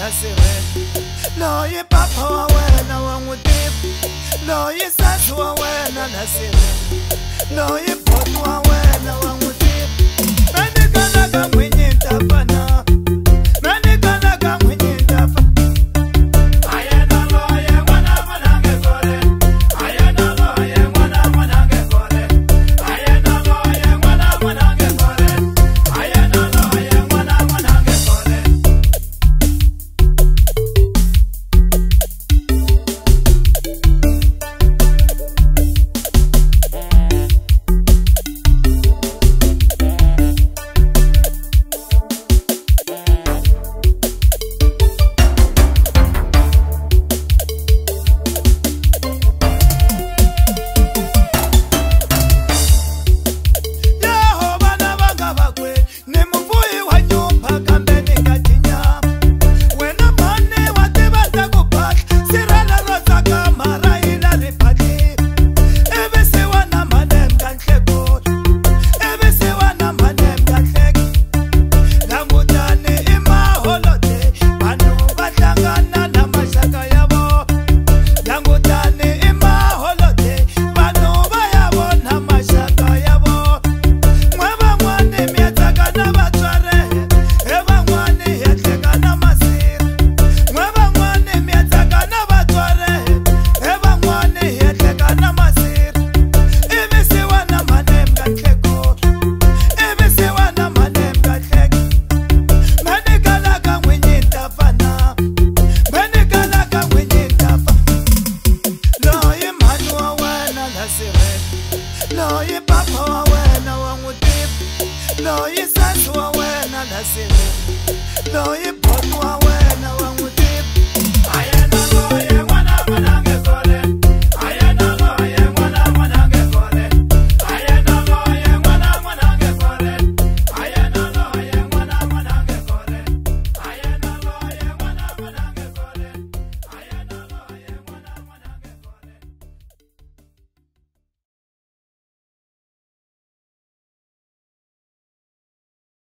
la sirena. Loyi papa wa wena wa n'wi tiva. Loyi sesi wa wena la sirena. Loyi boto wa wena wa n'wi tiva. Manikana ka n'winyi ta Fana. Manikana ka n'winyi ta Fana. Ayena loye n'wana n'wanange kore. Ayena loye n'wana n'wanange kore. Ayena loye n'wana n'wanange kore. Ayena loye n'wana n'wanange kore. Loyi papa wa wena wa n'wi tiva. Loyi sesi wa wena la sirena. Loyi boto wa wena.